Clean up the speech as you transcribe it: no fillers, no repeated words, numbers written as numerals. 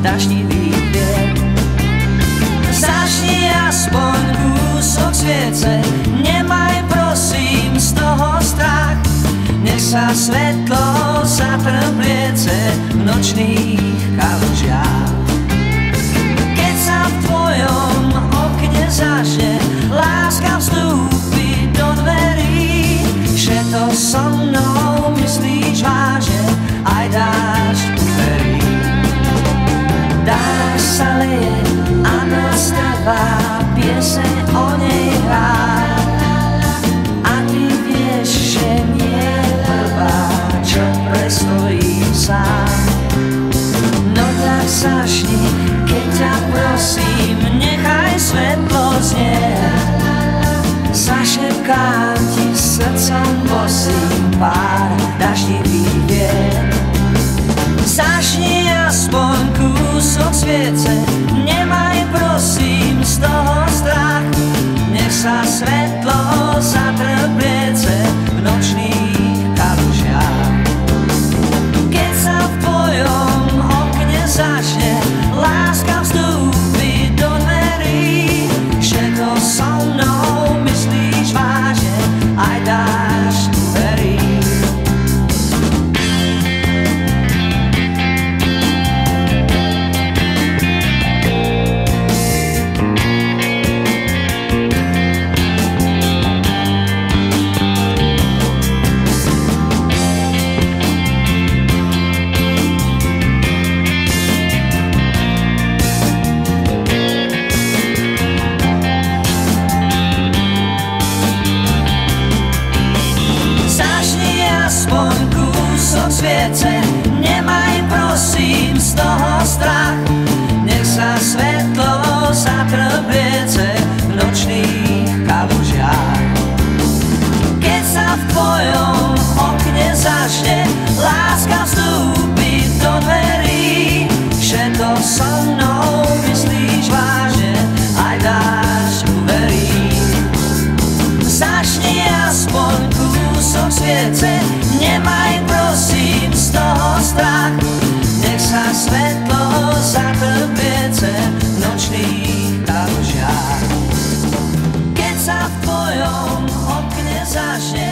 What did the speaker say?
daždivý viek. Zažni aspoň kúsok sviece, nemaj prosím z toho strach. Nech sa svetlo zatrbliece v nočných kalužiach. Keď sa v tvojom okne zažne, láska vstúpi do dverí, že to so mnou myslíš vážne, aj dáš uverí. Dáš sa leje a noc trvá, pieseň o nej hrá. A ty vieš, že nie je prvá, čo prestojím sám. No tak zašni, keď ťa prosím, nechaj svetlo znieť. Zašepkám ti srdcom bosým pár daždivých vied. Zažni aspoň kúsok sviece, nemaj prosím z toho strach. Nech sa svetlo zatrbliece v nočných kalužiach. Keď sa v tvojom okne začne, láska vstúpi do dverí, že to so mnou myslíš vážne, aj dáš uverí. Sviece, nemaj prosím z toho strach. Nech sa svetlo zatrbliece v nočných kalužiach. Keď sa v tvojom okne začne, láska vstúpi do dverí, že to so mnou myslíš vážne, aj dáš uveriť. Začni aspoň kúsok sviece, nemaj prosím z toho strach. Nech sa svetlo zatrbliece v nočných kalužiach. Keď sa v tvojom okne začne,